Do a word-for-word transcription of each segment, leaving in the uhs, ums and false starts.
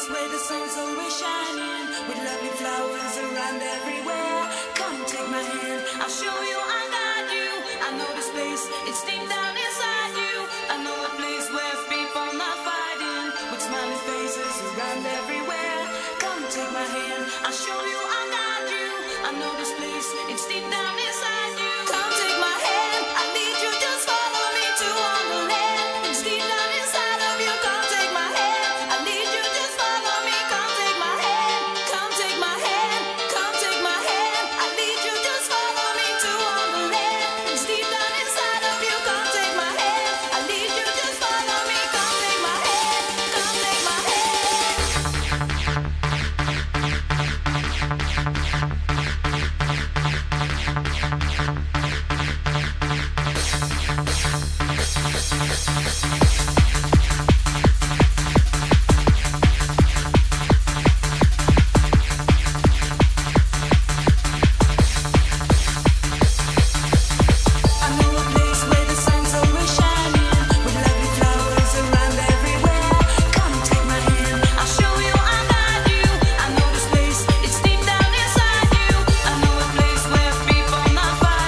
place where the sun's always shining, with lovely flowers around everywhere. Come take my hand, I'll show you, I'll guide you. I know this place, it's deep down inside you. I know a place where people not fighting, with smiling faces around everywhere. Come take my hand, I'll show you, I'll guide you. I know this place, it's deep down inside you. Come take my hand, I lead you, just follow me to Wonderland. It's deep down inside of you. Come take my hand, I lead you, just follow me. Come take my hand, come take my hand, come take my hand. I lead you, just follow me to Wonderland. It's deep down inside of you. Come take my hand, I lead you, just follow me. Come take my hand, come take my hand. I know a place where the sun's always shining, with lovely flowers around everywhere. Come take my hand, I'll show you, I'll guide you. I know this place, it's deep down inside you. I know a place where people not fighting,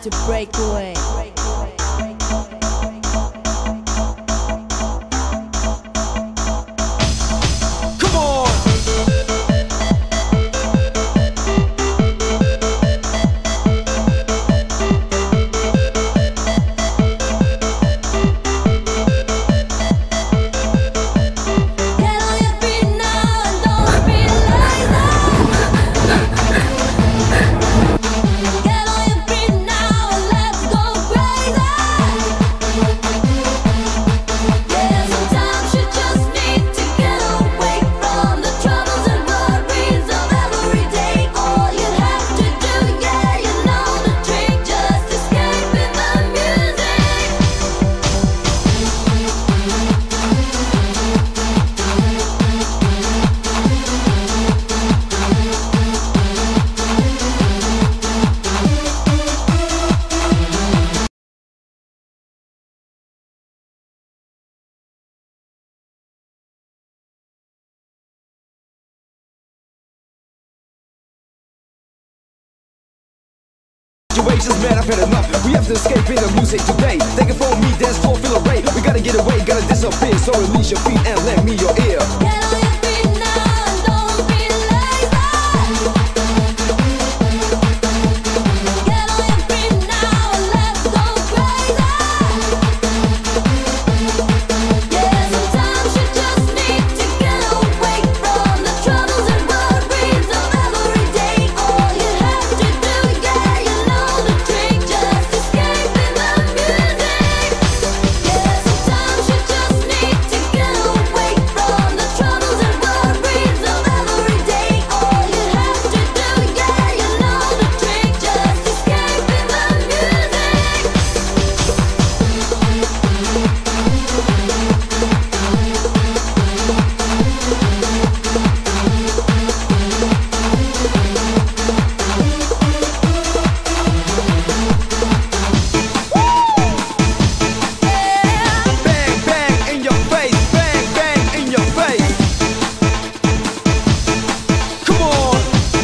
to break away. Situations, man, I've had enough. We have to escape in the music today. Take it from me, dance floor, feel a ray. We gotta get away, gotta disappear. So release your feet and lend me your ear. Get on your feet now and don't be lazy. Get on your feet now and let's go crazy. Yeah, sometimes you just need to get away from the troubles and worries of every day. All you have to do, yeah, you know the trick, just escape in the music. Yeah, sometimes you just need to get away from the troubles and worries of every day. All you have to do, yeah, you know the trick, just escape in the music. Bang, bang in your face, bang, bang in your face. Come on.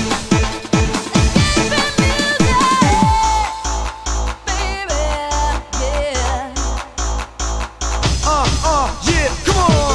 Uh, uh, yeah, come on.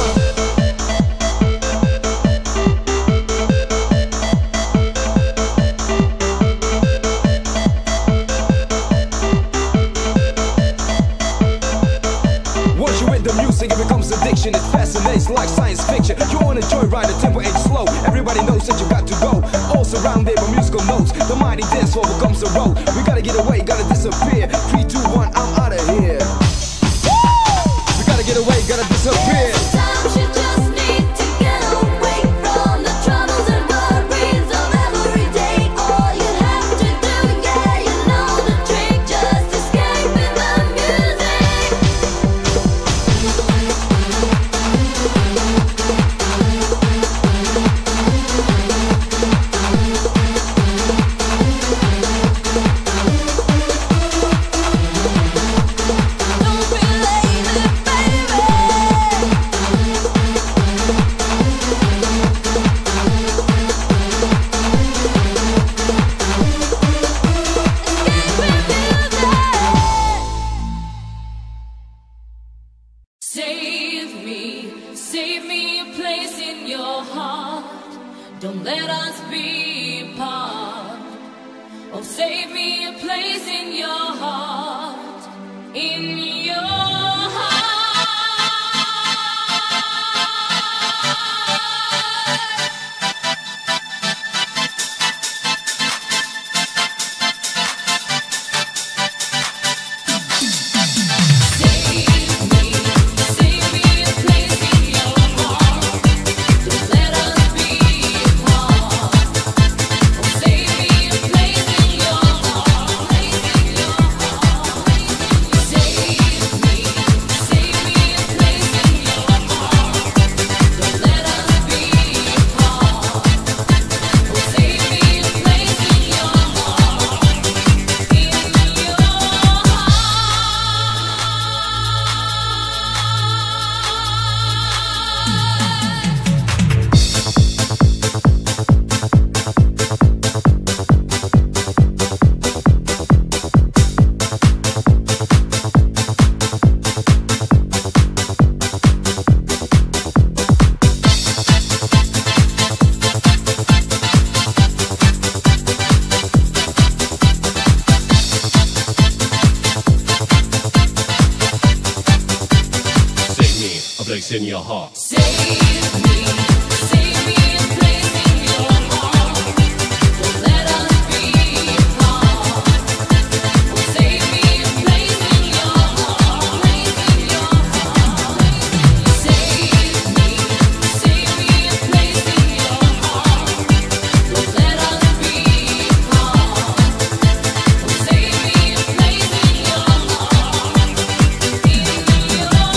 Once you're in the music, it becomes addiction. It fascinates like science fiction. You wanna joyride, the tempo ain't slow. Everybody knows that you got to go. All surrounded by musical notes. The mighty dance floor becomes a road. We gotta get away, gotta disappear. Three, two, one, I'm out of here. We gotta get away, gotta disappear. Sometimes you just need to get away from the troubles and worries of every day. All you have to do, yeah, you know the trick, just escape in the music. Don't be lazy, baby. Escape in music. Save me, save me a place in your heart. Don't let us be apart. Oh, save me a place in your heart, in your heart. Save me, save me a place in your heart. Don't let us be apart. Oh, save me a place in your heart, place in your heart. Save me, place in your heart. Save me, save me a place in your heart. Don't let us be apart. Oh, save me a place in your heart, place in your heart. Save me, save me a place in your heart. Don't let us be apart. Oh, save me a place in your heart, in your heart.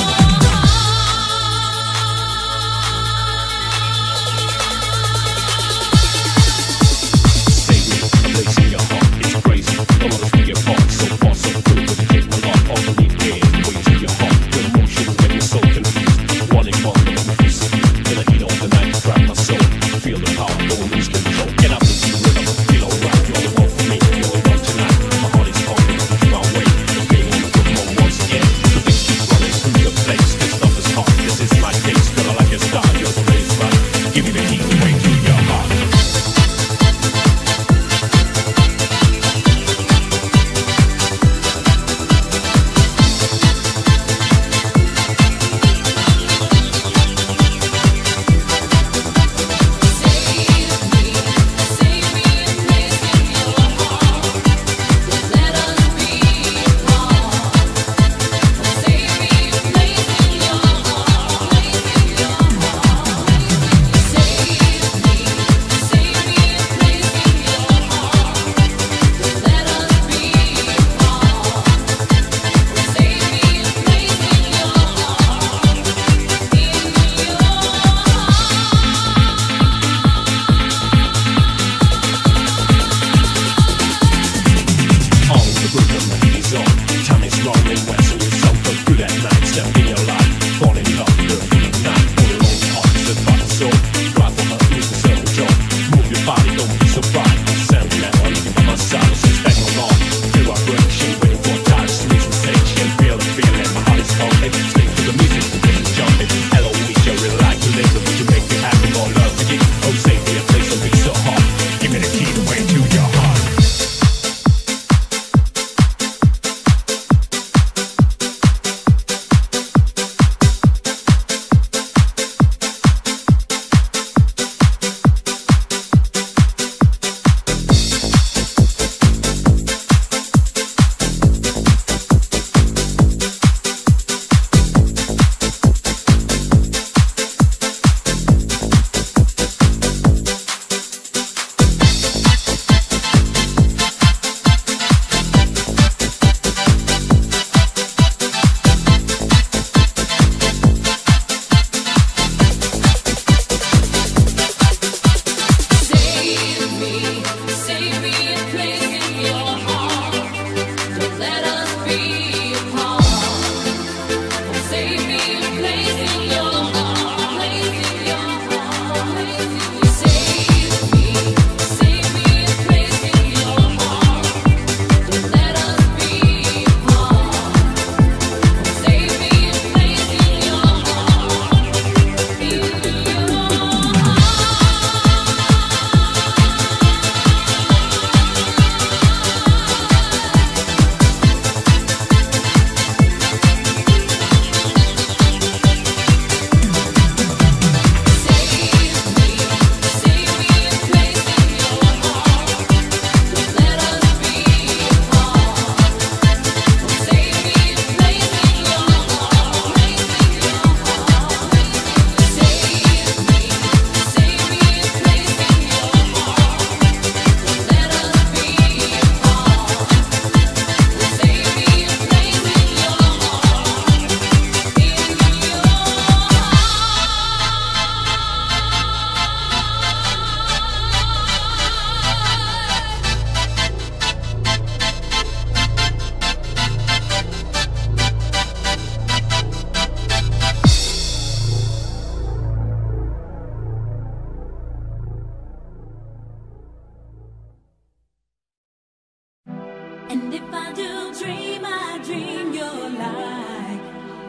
And if I do dream, I dream you're like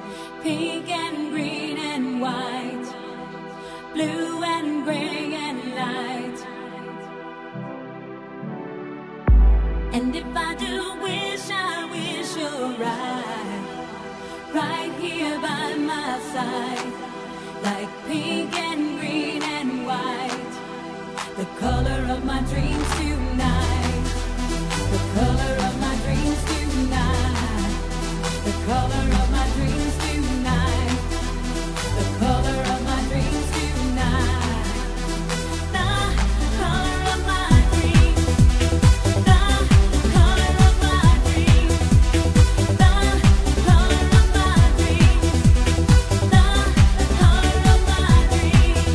pink and green and white, blue and gray and light. And if I do wish, I wish you're right, right here by my side, like pink and green and white, the color of my dreams tonight, the color of my dreams tonight, the color of my dreams tonight, the color of my dreams tonight, the color of my dreams, the color of my dreams, the color of my dreams, the color of my dreams.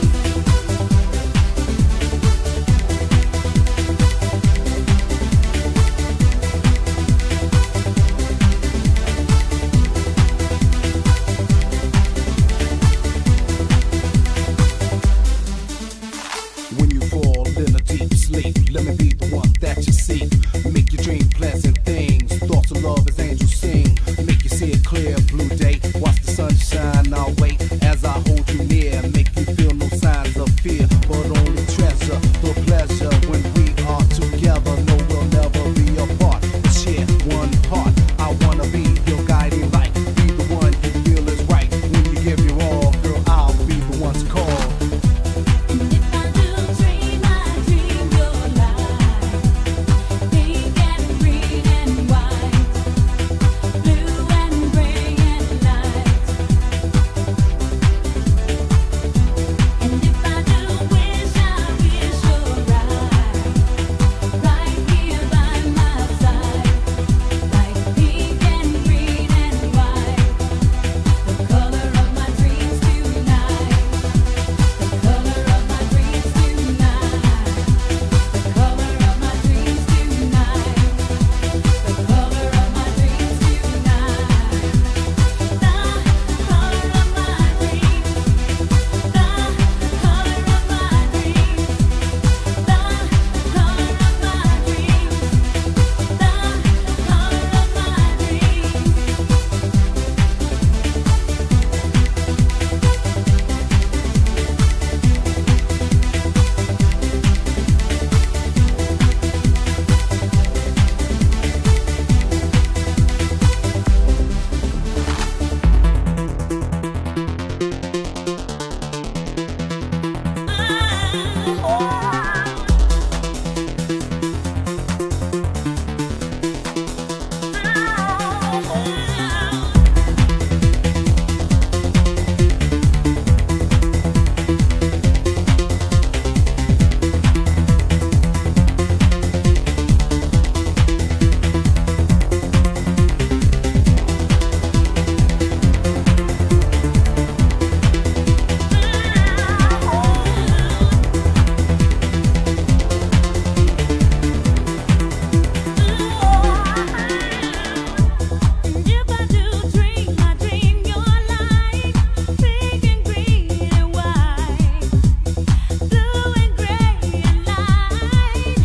When you fall in a deep sleep, let me be the one that you seek. Make you dream pleasant things. Thoughts of love as angels sing. Make you see a clear blue day. Watch the sun shine. I'll wait as I hold you near. Make you feel no signs of fear, but only treasure the pleasure when we are together. No, we'll never be apart. We share one heart. I wanna be your guiding light. Be the one you feel is right. When you give your all, girl, I'll be the one to call. And if I do dream, I dream your light, pink and green and white, blue and gray and light. And if I do wish, I wish you're right, right here by my side, like pink and green and white, the color of my dreams tonight. The color of my dreams tonight. The color of my dreams tonight. The color of my dreams tonight. The color of my dreams. The color of my dreams. The color of my dreams. The And if I do dream, I dream your light, pink and green and white, blue and gray and light.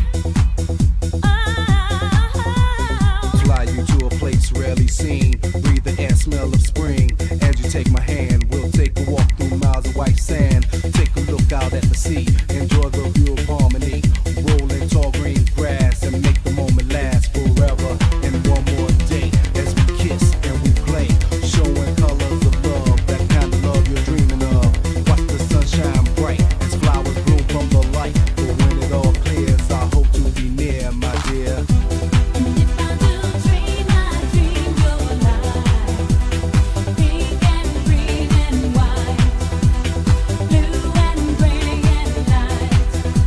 Oh. Fly you to a place rarely seen. Breathe the air, smell of spring. As you take my hand, we'll take a walk through miles of white sand. Take a look out at the sea. Enjoy the view of harmony. Rolling tall green grass and make the moment last forever. And one more day as we kiss and we play. Showing colors of love, that kind of love you're dreaming of. Watch the sun shine bright as flowers bloom from the light. But when it all clears, I hope to be near, my dear. And if I do dream, I dream your light, pink and green and white, blue and gray and light.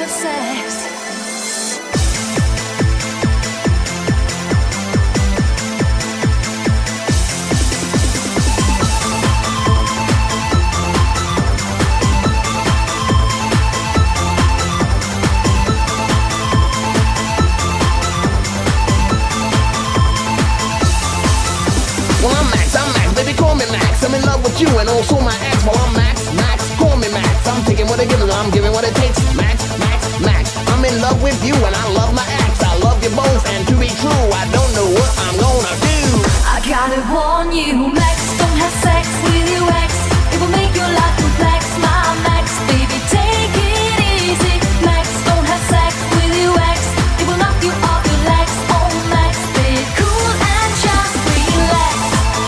have sex. I'm in love with you and also my ex. Well, I'm Max, Max, call me Max. I'm taking what it gives, I'm giving what it takes. Max, Max, Max. I'm in love with you and I love my ex. I love you both, and to be true, I don't know what I'm gonna do. I gotta warn you, Max, don't have sex with your ex. It will make your life complex, my Max. Baby, take it easy. Max, don't have sex with your ex. It will knock you off your legs. Oh, Max, stay cool and just relax.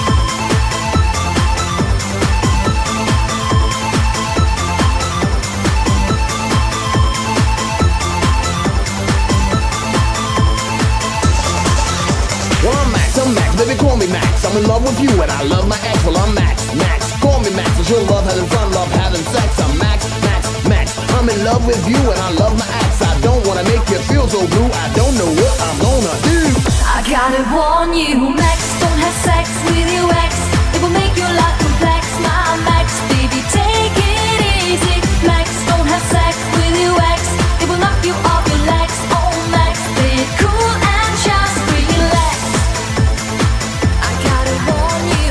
I'm Max, baby, call me Max. I'm in love with you and I love my ex. Well, I'm Max, Max, call me Max. It's your love, having fun, love, having sex. I'm Max, Max, Max. I'm in love with you and I love my ex. I don't wanna make you feel so blue. I don't know what I'm gonna do. I gotta warn you, Max, don't have sex with your ex. It will make your life complex, my Max. Baby, take it easy. Max, don't have sex with your ex. It will knock you off your legs. Oh, Max, stay cool and just relax. I gotta warn you,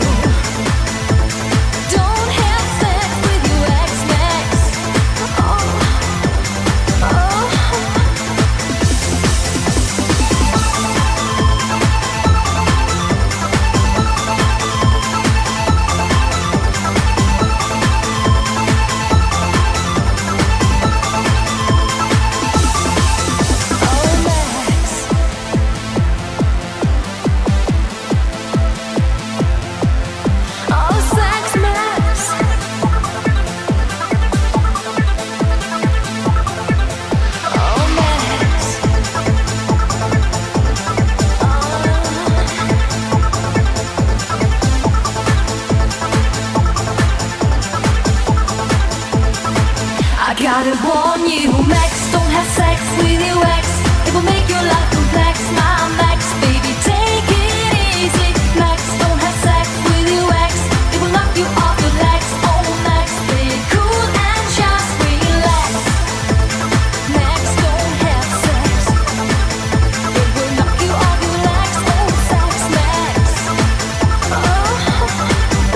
don't have sex with your ex, Max. Oh, oh. Gotta warn you, Max, don't have sex with your ex. It will make your life complex, my Max. Baby, take it easy. Max, don't have sex with your ex. It will knock you off your legs. Oh, Max, stay cool and just relax. Max, don't have sex. It will knock you off your legs. Oh, sex, Max. Oh, oh.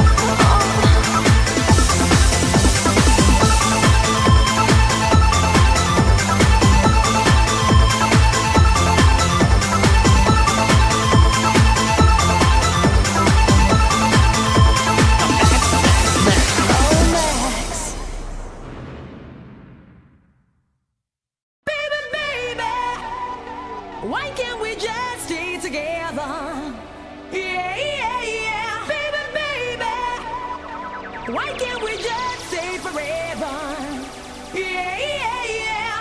Why can't we just stay together? Yeah, yeah, yeah. Baby, baby. Why can't we just stay forever? Yeah, yeah, yeah.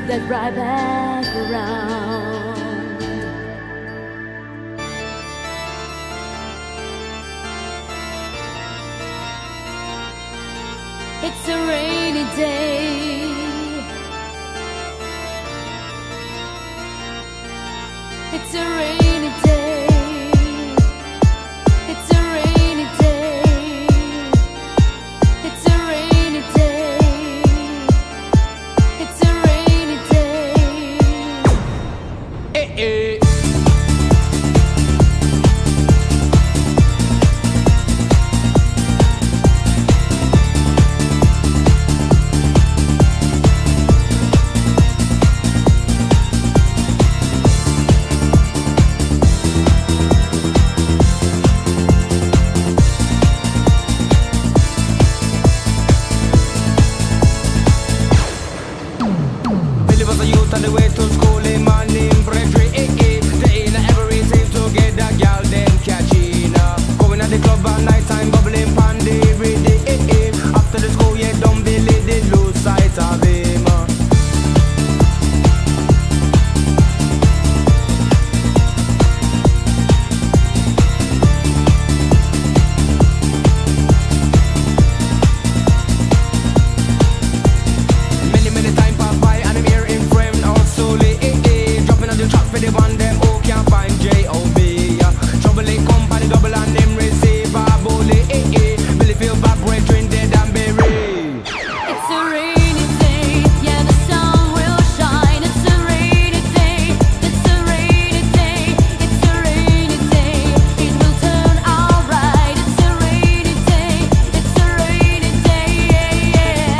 that right back around. It's a rainy day. It's a rainy day. It's a rainy day. It's a rainy day. It's a rainy day. Eh, eh. On the way to school in my name Frederick, eh, eh. They ain't everything to get that girl then catching uh. Going at the club at night time, bubbling pandy every day, eh, eh. After the school, yeah, don't believe they lose sight of him uh. Many, many time pass by and I'm here in frame slowly, eh, eh. Dropping on the track for the one them who can't find J O B uh. Trouble ain't come by the double and them receive a bully, eh, eh. Billy feel bad, brethren dead and buried. It's a rainy day, yeah, the sun will shine. It's a rainy day, it's a rainy day, it's a rainy day. It will turn alright. It's a rainy day, it's a rainy day, yeah, yeah.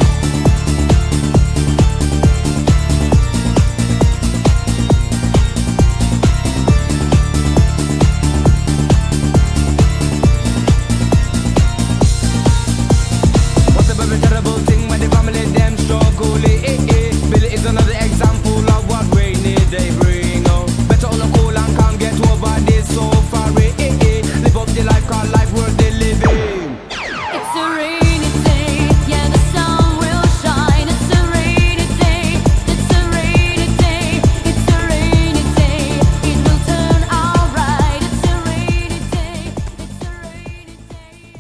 What's a very terrible thing when the family them struggle, eh, eh, eh. Billy is another example of what rainy day bring oh. Better on a cool and can't get over this so far, eh, eh, eh. Live up the life, cause life worth the living. It's a rainy day, yeah, the sun will shine. It's a rainy day, it's a rainy day, it's a rainy day. It will turn alright. It's a rainy day, it's a rainy day.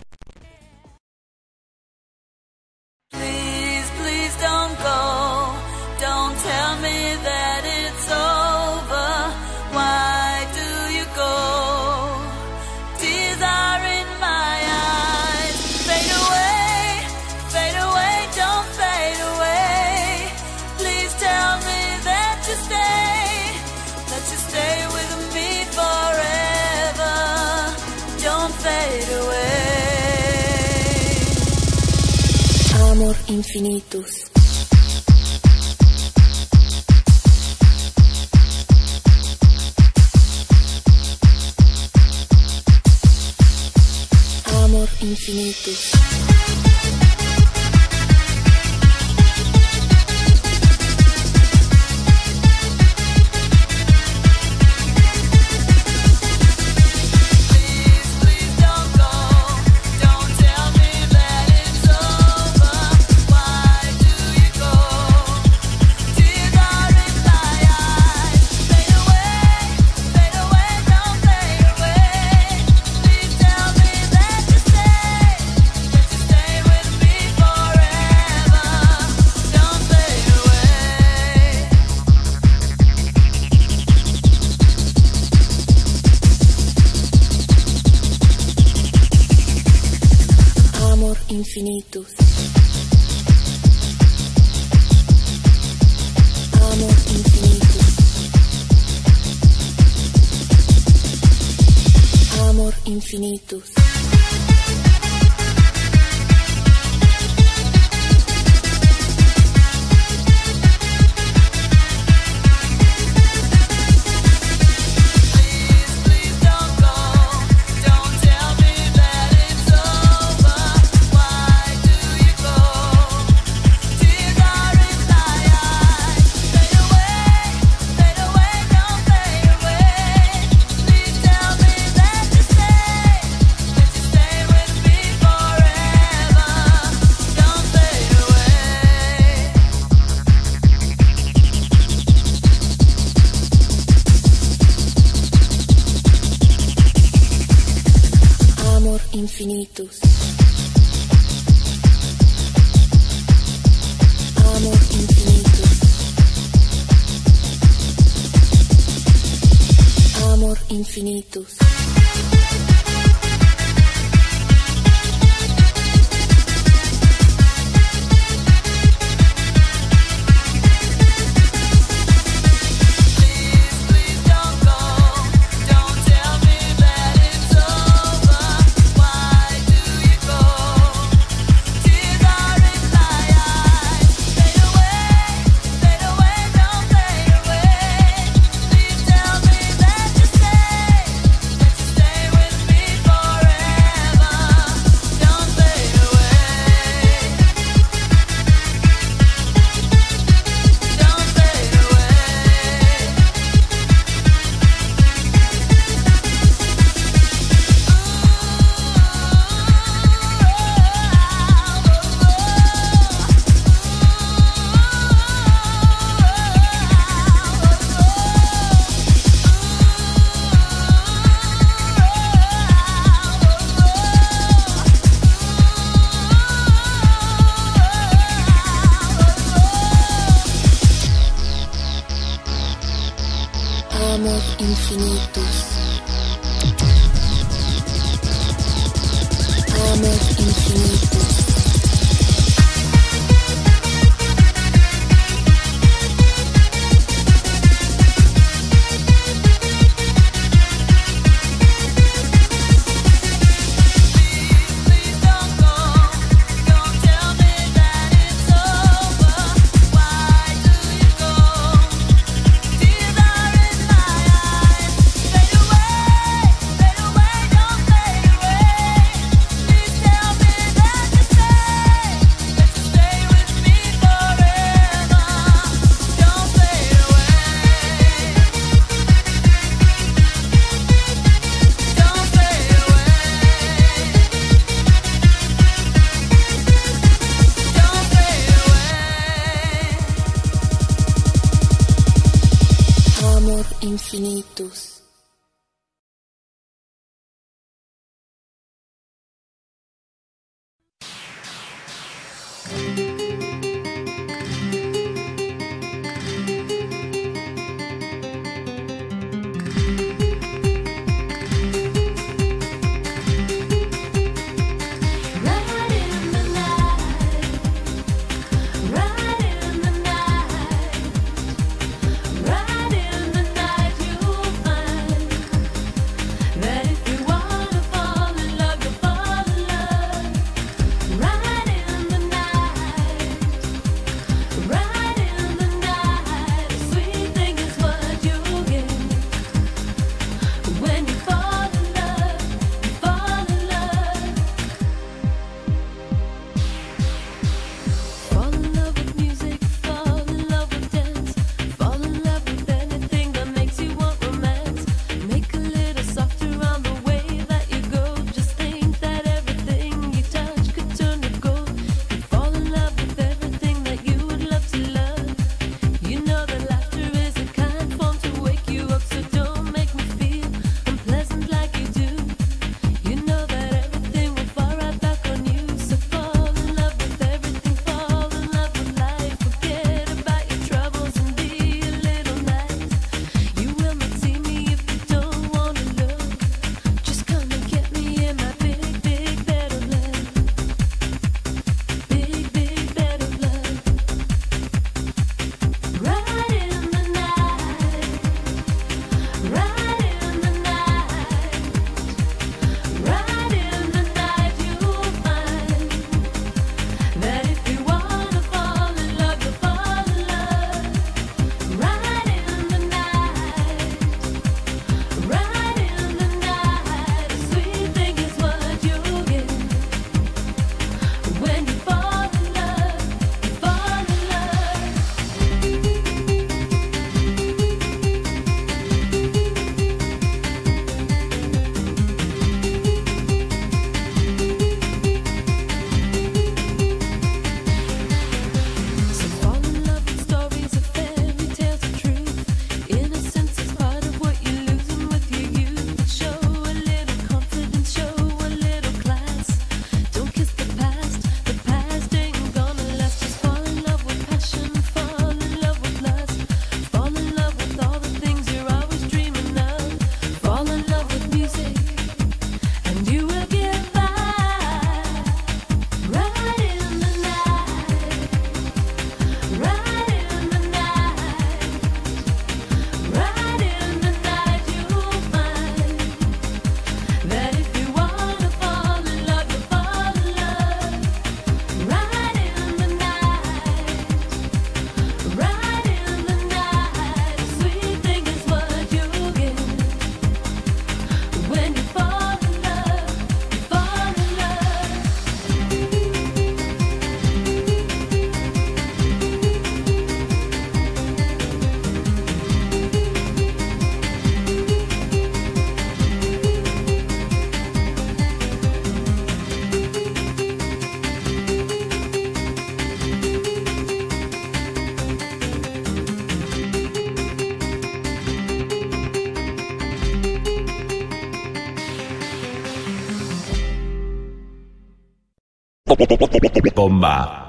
Please, please don't go. Don't tell me that it's over. Why do you go? Tears are in my eyes. Fade away, fade away, don't fade away. Please tell me that you stay, that you stay with me forever. Don't fade away. Amor infinitus. Amor infinitus. Please, please don't go. Don't tell me that it's over. Why do you go? Tears are in my eyes. Fade away, fade away, don't fade away. Please tell me that you stay, that you stay with me forever. Don't fade away. Amor infinitus. Amor infinitus. Amor infinitus. Please, please don't go. Don't tell me that it's over. Why do you go? Tears are in my eyes. Fade away, fade away, don't fade away. Please tell me that you stay, that Amor infinitus. Amor infinitus. Amor infinitus. Amor infinitus. Amor infinitus. Amor infinitus. Right in the night, you'll find Bomba.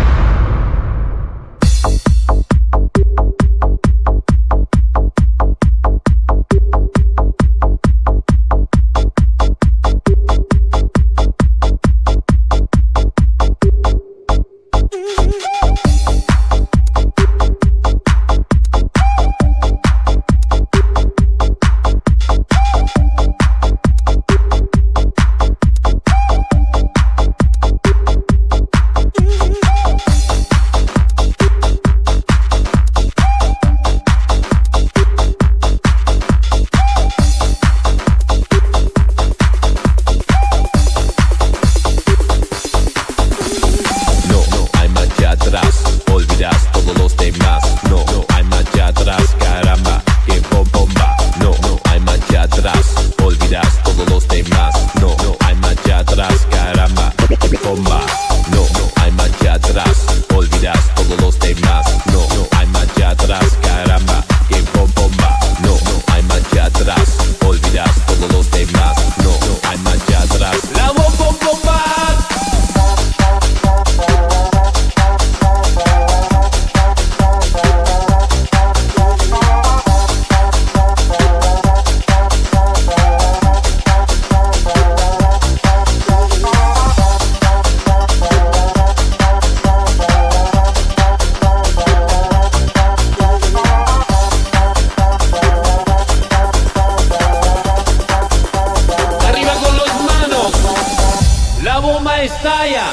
Estalla.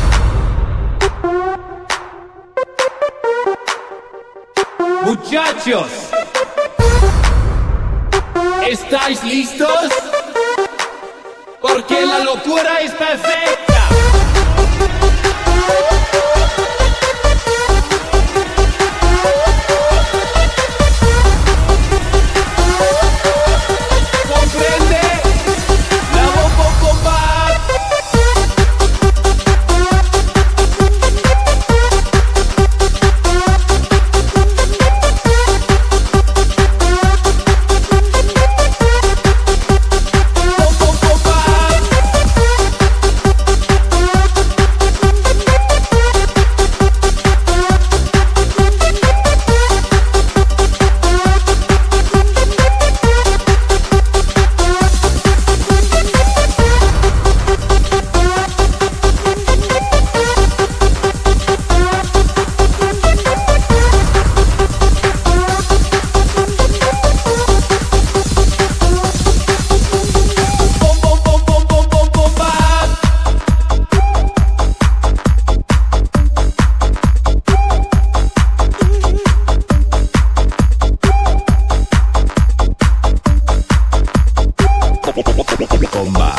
Muchachos, ¿estáis listos? Porque la locura es perfecta. ¿Comprende? La bomba bomba. Bomba.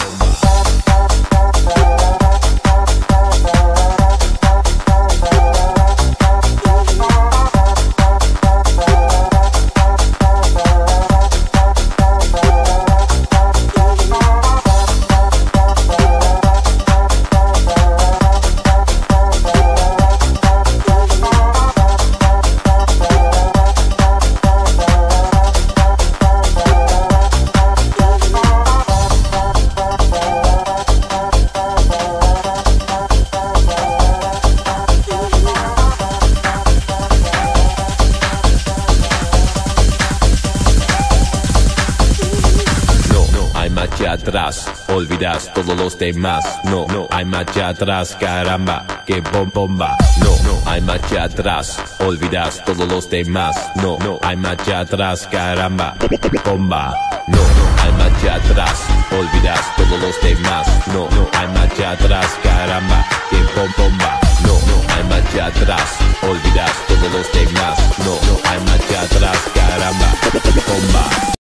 Marcha atrás, olvidas todos los demás. No, no hay marcha atrás, caramba, que bom bomba. No, no hay marcha atrás, olvidas todos los demás. No, no hay marcha atrás, caramba, bomba. No, no hay marcha atrás, olvidas todos los demás. No, no hay marcha atrás, caramba, que bom bomba. No, no hay marcha atrás.